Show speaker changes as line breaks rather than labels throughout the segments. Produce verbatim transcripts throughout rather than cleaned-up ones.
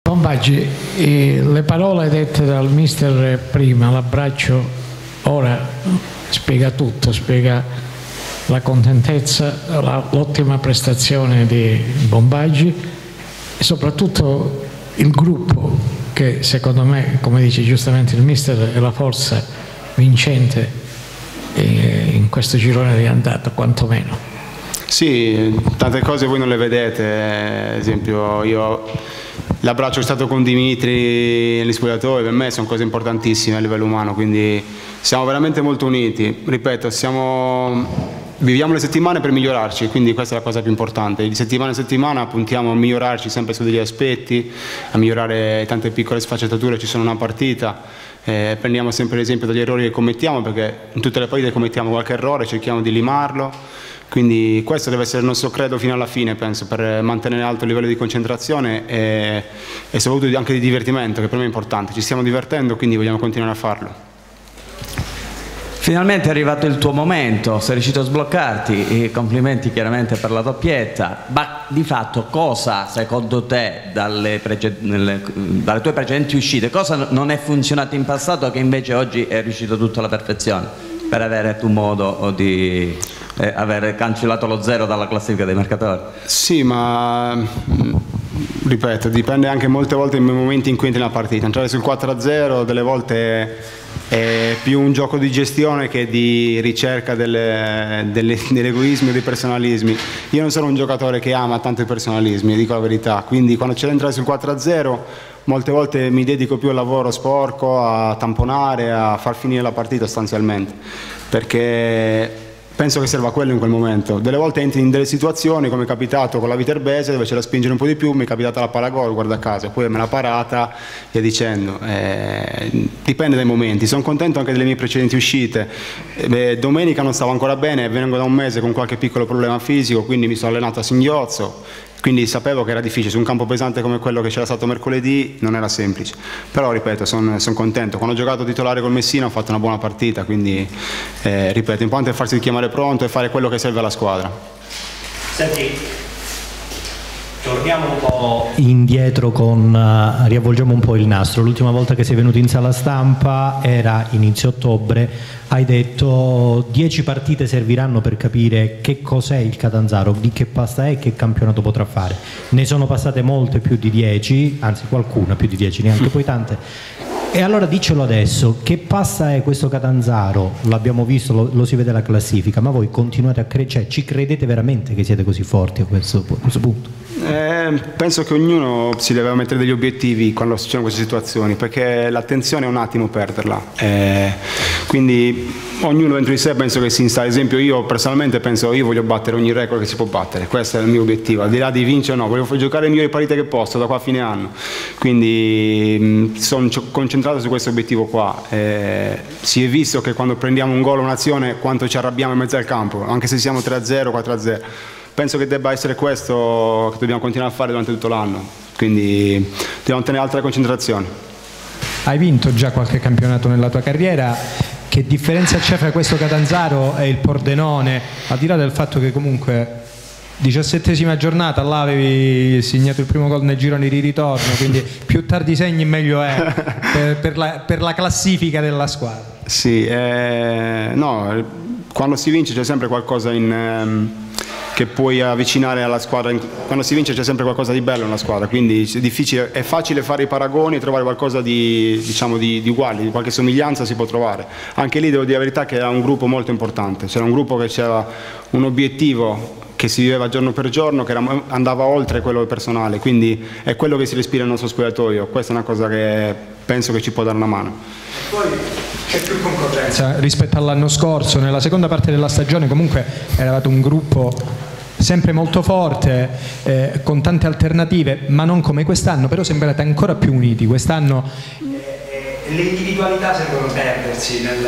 Bombaggi, eh, le parole dette dal mister prima, l'abbraccio ora spiega tutto, spiega la contentezza, l'ottima prestazione di Bombaggi e soprattutto il gruppo che secondo me, come dice giustamente il mister, è la forza vincente in questo girone di andata, quantomeno.
Sì, tante cose voi non le vedete, ad esempio io l'abbraccio che è stato con Dimitri negli spogliatoi per me sono cose importantissime a livello umano, quindi siamo veramente molto uniti, ripeto, siamo, viviamo le settimane per migliorarci, quindi questa è la cosa più importante, di settimana in settimana puntiamo a migliorarci sempre su degli aspetti, a migliorare tante piccole sfaccettature che ci sono in una partita, eh, prendiamo sempre l'esempio dagli errori che commettiamo, perché in tutte le partite commettiamo qualche errore, cerchiamo di limarlo. Quindi questo deve essere il nostro credo fino alla fine, penso, per mantenere alto il livello di concentrazione e, e soprattutto anche di divertimento, che per me è importante. Ci stiamo divertendo, quindi vogliamo continuare a farlo.
Finalmente è arrivato il tuo momento, sei riuscito a sbloccarti, e complimenti chiaramente per la doppietta, ma di fatto cosa secondo te dalle, nelle, dalle tue precedenti uscite, cosa non è funzionato in passato che invece oggi è riuscito tutto alla perfezione per avere tu modo di eh, aver cancellato lo zero dalla classifica dei marcatori?
Sì, ma ripeto, dipende anche molte volte dai momenti in cui entri nella partita. Entrare sul quattro a zero delle volte è più un gioco di gestione che di ricerca delle, delle, dell'egoismo e dei personalismi. Io non sono un giocatore che ama tanto i personalismi, dico la verità, quindi quando c'è da entrare sul quattro a zero molte volte mi dedico più al lavoro sporco, a tamponare, a far finire la partita sostanzialmente, perché penso che serva quello in quel momento. Delle volte entri in delle situazioni, come è capitato con la Viterbese, dove c'è da spingere un po' di più, mi è capitata la palla gol, guarda caso, poi me l'ha parata, via dicendo. Eh, dipende dai momenti. Sono contento anche delle mie precedenti uscite. Eh, domenica non stavo ancora bene, vengo da un mese con qualche piccolo problema fisico, quindi mi sono allenato a singhiozzo, quindi sapevo che era difficile, su un campo pesante come quello che c'era stato mercoledì non era semplice, però ripeto, sono son contento. Quando ho giocato titolare col Messina ho fatto una buona partita, quindi eh, ripeto, l'importante è farsi chiamare pronto e fare quello che serve alla squadra.
Senti, torniamo un po'
indietro, con, uh, riavvolgiamo un po' il nastro. L'ultima volta che sei venuto in sala stampa era inizio ottobre, hai detto dieci partite serviranno per capire che cos'è il Catanzaro, di che pasta è e che campionato potrà fare. Ne sono passate molte più di dieci, anzi qualcuna più di dieci, neanche poi tante. E allora diccelo adesso, che pasta è questo Catanzaro? L'abbiamo visto, lo, lo si vede alla classifica, ma voi continuate a credere, cioè ci credete veramente che siete così forti a questo, a questo punto?
Eh, penso che ognuno si deve mettere degli obiettivi quando succedono queste situazioni, perché l'attenzione è un attimo perderla, eh, quindi ognuno dentro di sé penso che si installa. Ad esempio io personalmente penso io voglio battere ogni record che si può battere, questo è il mio obiettivo, al di là di vincere o no, voglio giocare le migliori partite che posso da qua a fine anno, quindi mh, sono concentrato su questo obiettivo qua. Eh, si è visto che quando prendiamo un gol o un'azione quanto ci arrabbiamo in mezzo al campo, anche se siamo tre a zero, quattro a zero. Penso che debba essere questo che dobbiamo continuare a fare durante tutto l'anno, quindi dobbiamo tenere alta concentrazione.
Hai vinto già qualche campionato nella tua carriera, che differenza c'è fra questo Catanzaro e il Pordenone, al di là del fatto che comunque diciassettesima giornata, là avevi segnato il primo gol nel girone di ritorno, quindi più tardi segni meglio è per, per, la, per la classifica della squadra.
Sì, eh, no, quando si vince c'è sempre qualcosa in... Ehm, che puoi avvicinare alla squadra. Quando si vince c'è sempre qualcosa di bello nella squadra, quindi è difficile, è facile fare i paragoni e trovare qualcosa di, diciamo, di, di uguale, di qualche somiglianza si può trovare. Anche lì devo dire la verità che era un gruppo molto importante, c'era un gruppo che c'era un obiettivo che si viveva giorno per giorno, che era, andava oltre quello personale, quindi è quello che si respira nel nostro spogliatoio. Questa è una cosa che penso che ci può dare una mano.
Poi c'è più concorrenza rispetto all'anno scorso, nella seconda parte della stagione comunque eravate un gruppo sempre molto forte, eh, con tante alternative, ma non come quest'anno, però sembrate ancora più uniti. Quest'anno eh, le individualità sembrano perdersi nel,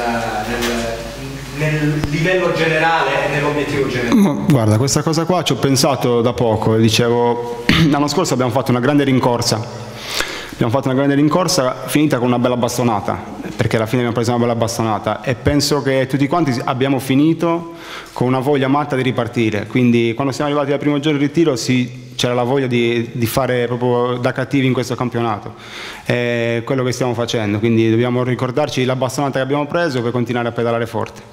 nel, nel livello generale e nell'obiettivo generale.
Guarda, questa cosa qua ci ho pensato da poco, dicevo, l'anno scorso abbiamo fatto una grande rincorsa. Abbiamo fatto una grande rincorsa finita con una bella bastonata, perché alla fine abbiamo preso una bella bastonata, e penso che tutti quanti abbiamo finito con una voglia matta di ripartire. Quindi quando siamo arrivati al primo giorno di ritiro si, c'era la voglia di, di fare proprio da cattivi in questo campionato. È quello che stiamo facendo, quindi dobbiamo ricordarci la bastonata che abbiamo preso per continuare a pedalare forte.